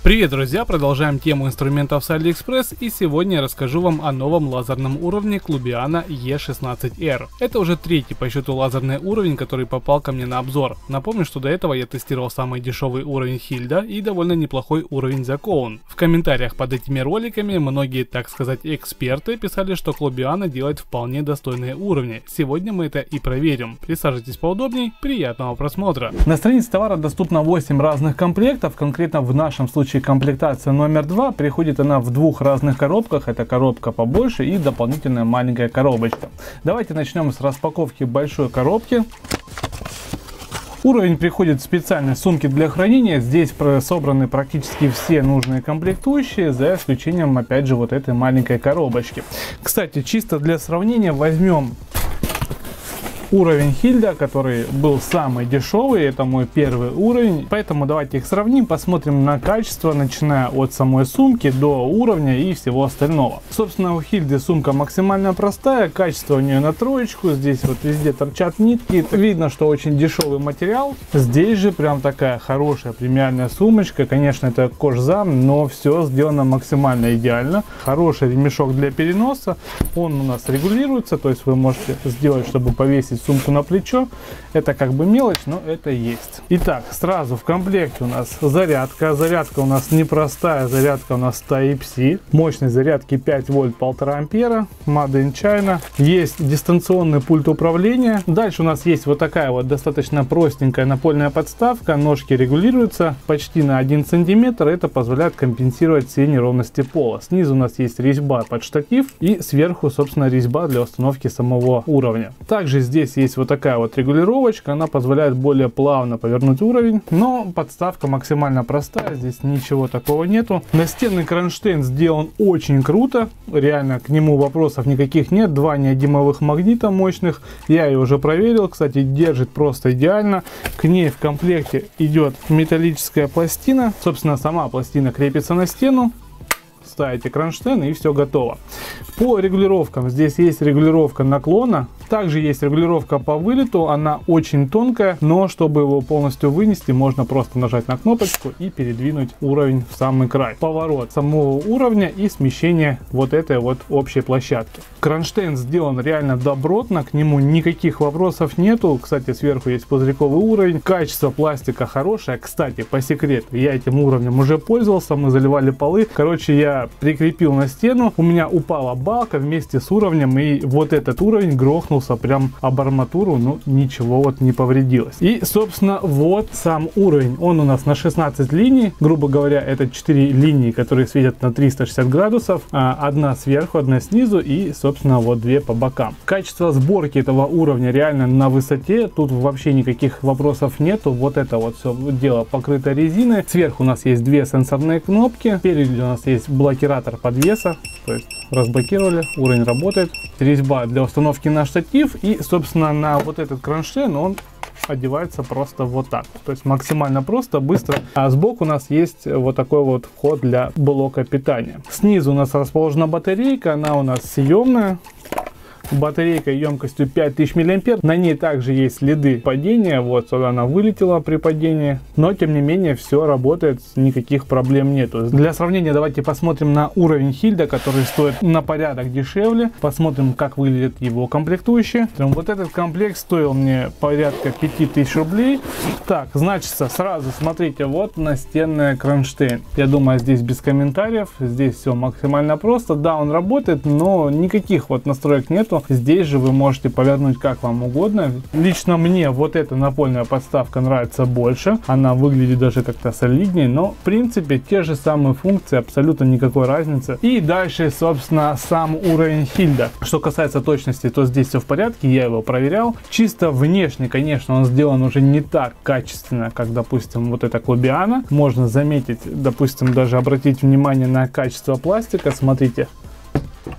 Привет, друзья! Продолжаем тему инструментов с AliExpress, и сегодня я расскажу вам о новом лазерном уровне Clubiana E16R. Это уже третий по счету лазерный уровень, который попал ко мне на обзор. Напомню, что до этого я тестировал самый дешевый уровень Hilda и довольно неплохой уровень The Cone. В комментариях под этими роликами многие, так сказать, эксперты писали, что Clubiana делает вполне достойные уровни. Сегодня мы это и проверим. Присаживайтесь поудобней, приятного просмотра. На странице товара доступно 8 разных комплектов, конкретно в нашем случае комплектация номер 2, приходит она в двух разных коробках, это коробка побольше и дополнительная маленькая коробочка. Давайте начнем с распаковки большой коробки. Уровень приходит в специальной сумке для хранения, здесь собраны практически все нужные комплектующие, за исключением опять же вот этой маленькой коробочки. Кстати, чисто для сравнения возьмем уровень Hilda, который был самый дешевый, это мой первый уровень, поэтому давайте их сравним, посмотрим на качество, начиная от самой сумки до уровня и всего остального. Собственно, у Hilda сумка максимально простая, качество у нее на троечку, здесь вот везде торчат нитки, видно, что очень дешевый материал. Здесь же прям такая хорошая премиальная сумочка, конечно, это кожзам, но все сделано максимально идеально. Хороший ремешок для переноса, он у нас регулируется, то есть вы можете сделать, чтобы повесить сумку на плечо. Это как бы мелочь, но это есть. Итак, сразу в комплекте у нас зарядка. Зарядка у нас непростая, зарядка у нас Type-C. Мощность зарядки 5 вольт 1,5 ампера. Made in China. Есть дистанционный пульт управления. Дальше у нас есть вот такая вот достаточно простенькая напольная подставка. Ножки регулируются почти на 1 сантиметр. Это позволяет компенсировать все неровности пола. Снизу у нас есть резьба под штатив и сверху, собственно, резьба для установки самого уровня. Также здесь есть вот такая вот регулировочка, она позволяет более плавно повернуть уровень, но подставка максимально простая, здесь ничего такого нету. Настенный кронштейн сделан очень круто, реально к нему вопросов никаких нет, два неодимовых магнита мощных, я ее уже проверил, кстати, держит просто идеально. К ней в комплекте идет металлическая пластина, собственно, сама пластина крепится на стену. Ставите кронштейн и все готово. По регулировкам здесь есть регулировка наклона, также есть регулировка по вылету, она очень тонкая, но чтобы его полностью вынести, можно просто нажать на кнопочку и передвинуть уровень в самый край. Поворот самого уровня и смещение вот этой вот общей площадки. Кронштейн сделан реально добротно, к нему никаких вопросов нету. Кстати, сверху есть пузырьковый уровень, качество пластика хорошее. Кстати, по секрету, я этим уровнем уже пользовался, мы заливали полы. Короче, я прикрепил на стену, у меня упала балка вместе с уровнем, и вот этот уровень грохнулся прям об арматуру, но ничего вот не повредилось. И, собственно, вот сам уровень. Он у нас на 16 линий, грубо говоря, это 4 линии, которые светят на 360 градусов, одна сверху, одна снизу и, собственно, вот две по бокам. Качество сборки этого уровня реально на высоте, тут вообще никаких вопросов нету. Вот это вот все дело покрыто резиной. Сверху у нас есть две сенсорные кнопки, впереди у нас есть блокиратор подвеса, то есть разблокировали, уровень работает. Резьба для установки на штатив и, собственно, на вот этот кронштейн он одевается просто вот так. То есть максимально просто, быстро. А сбоку у нас есть вот такой вот вход для блока питания. Снизу у нас расположена батарейка, она у нас съемная. Батарейка емкостью 5000 мА. На ней также есть следы падения. Вот сюда она вылетела при падении. Но тем не менее все работает, никаких проблем нету. Для сравнения давайте посмотрим на уровень Hilda, который стоит на порядок дешевле. Посмотрим, как выглядит его комплектующие. Вот этот комплект стоил мне порядка 5000 рублей. Так, значит, сразу смотрите, вот настенная кронштейн. Я думаю, здесь без комментариев. Здесь все максимально просто. Да, он работает, но никаких вот настроек нету. Здесь же вы можете повернуть как вам угодно. Лично мне вот эта напольная подставка нравится больше. Она выглядит даже как-то солиднее, но в принципе те же самые функции, абсолютно никакой разницы. И дальше, собственно, сам уровень Hilda. Что касается точности, то здесь все в порядке, я его проверял. Чисто внешне, конечно, он сделан уже не так качественно, как, допустим, вот эта Clubiana. Можно заметить, допустим, даже обратить внимание на качество пластика. Смотрите.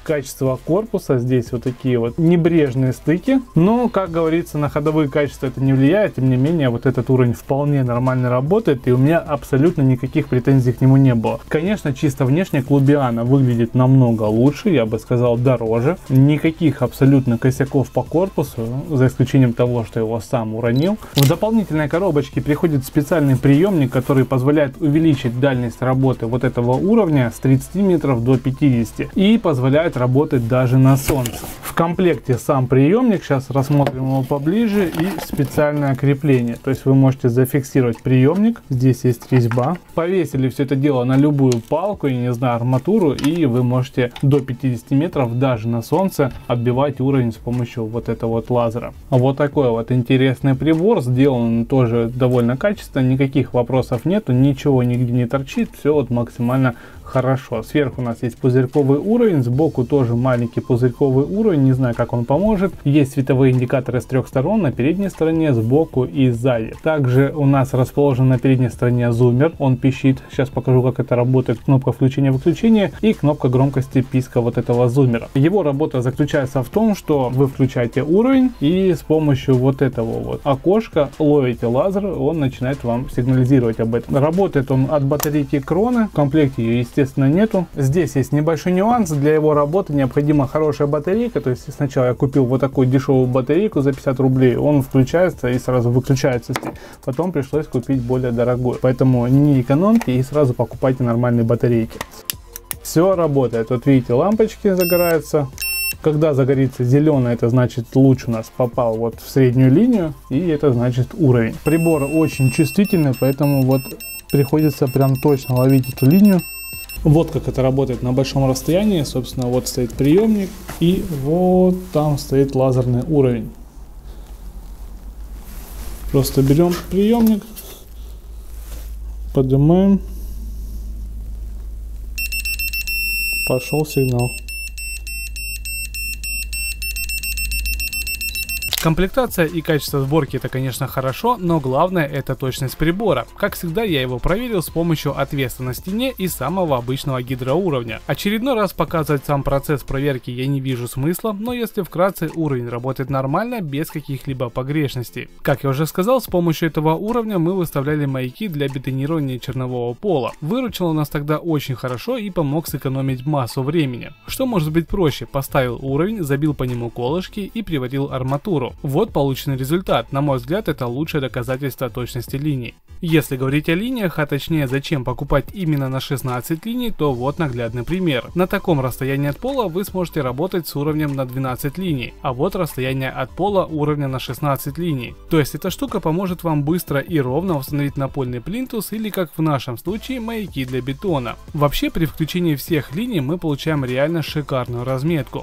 качество корпуса. Здесь вот такие вот небрежные стыки. Но, как говорится, на ходовые качества это не влияет. Тем не менее, вот этот уровень вполне нормально работает. И у меня абсолютно никаких претензий к нему не было. Конечно, чисто внешне Clubiana выглядит намного лучше. Я бы сказал, дороже. Никаких абсолютно косяков по корпусу. За исключением того, что его сам уронил. В дополнительной коробочке приходит специальный приемник, который позволяет увеличить дальность работы вот этого уровня с 30 метров до 50 и позволяет работать даже на солнце. В комплекте сам приемник, сейчас рассмотрим его поближе, и специальное крепление. То есть вы можете зафиксировать приемник, здесь есть резьба, повесили все это дело на любую палку, я не знаю, арматуру, и вы можете до 50 метров даже на солнце отбивать уровень с помощью вот этого вот лазера. Вот такой вот интересный прибор, сделан тоже довольно качественно, никаких вопросов нету, ничего нигде не торчит, все вот максимально хорошо. Сверху у нас есть пузырьковый уровень, сбоку тоже маленький пузырьковый уровень, не знаю, как он поможет. Есть световые индикаторы с трех сторон, на передней стороне, сбоку и сзади. Также у нас расположен на передней стороне зуммер, он пищит. Сейчас покажу, как это работает. Кнопка включения-выключения и кнопка громкости писка вот этого зуммера. Его работа заключается в том, что вы включаете уровень и с помощью вот этого вот окошка ловите лазер, он начинает вам сигнализировать об этом. Работает он от батарейки Krone, в комплекте ее, естественно, нету. Здесь есть небольшой нюанс, для его работы необходима хорошая батарейка, то есть сначала я купил вот такую дешевую батарейку за 50 рублей, он включается и сразу выключается, потом пришлось купить более дорогую, поэтому не экономьте и сразу покупайте нормальные батарейки. Все работает, вот видите, лампочки загораются. Когда загорится зеленый, это значит луч у нас попал вот в среднюю линию, и это значит уровень. Прибор очень чувствительный, поэтому вот приходится прям точно ловить эту линию. Вот как это работает на большом расстоянии. Собственно, вот стоит приемник, и вот там стоит лазерный уровень. Просто берем приемник, поднимаем, пошел сигнал. Комплектация и качество сборки это, конечно, хорошо, но главное это точность прибора. Как всегда, я его проверил с помощью отвеса на стене и самого обычного гидроуровня. Очередной раз показывать сам процесс проверки я не вижу смысла, но если вкратце, уровень работает нормально, без каких-либо погрешностей. Как я уже сказал, с помощью этого уровня мы выставляли маяки для бетонирования чернового пола. Выручил он нас тогда очень хорошо и помог сэкономить массу времени. Что может быть проще? Поставил уровень, забил по нему колышки и приварил арматуру. Вот полученный результат. На мой взгляд, это лучшее доказательство точности линий. Если говорить о линиях, а точнее зачем покупать именно на 16 линий, то вот наглядный пример. На таком расстоянии от пола вы сможете работать с уровнем на 12 линий, а вот расстояние от пола уровня на 16 линий. То есть эта штука поможет вам быстро и ровно установить напольный плинтус или, как в нашем случае, маяки для бетона. Вообще, при включении всех линий мы получаем реально шикарную разметку.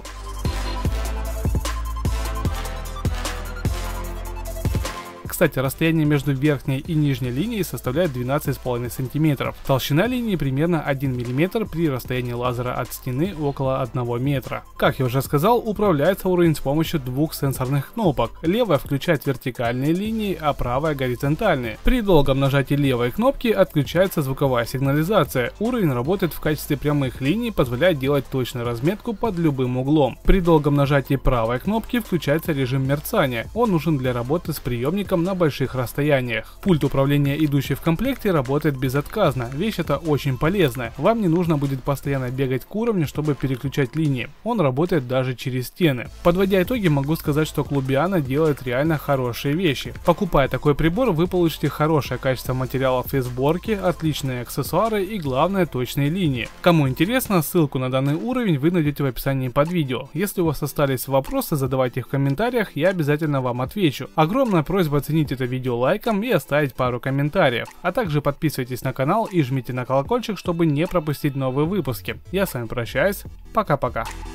Кстати, расстояние между верхней и нижней линией составляет 12,5 см. Толщина линии примерно 1 мм при расстоянии лазера от стены около 1 метра. Как я уже сказал, управляется уровень с помощью двух сенсорных кнопок. Левая включает вертикальные линии, а правая горизонтальные. При долгом нажатии левой кнопки отключается звуковая сигнализация. Уровень работает в качестве прямых линий, позволяет делать точную разметку под любым углом. При долгом нажатии правой кнопки включается режим мерцания. Он нужен для работы с приемником на больших расстояниях. Пульт управления, идущий в комплекте, работает безотказно. Вещь эта очень полезная. Вам не нужно будет постоянно бегать к уровню, чтобы переключать линии. Он работает даже через стены. Подводя итоги, могу сказать, что Clubiana делает реально хорошие вещи. Покупая такой прибор, вы получите хорошее качество материалов и сборки, отличные аксессуары и, главное, точные линии. Кому интересно, ссылку на данный уровень вы найдете в описании под видео. Если у вас остались вопросы, задавайте их в комментариях, я обязательно вам отвечу. Огромная просьба оценить это видео лайком и оставить пару комментариев. А также подписывайтесь на канал и жмите на колокольчик, чтобы не пропустить новые выпуски. Я с вами прощаюсь. Пока-пока.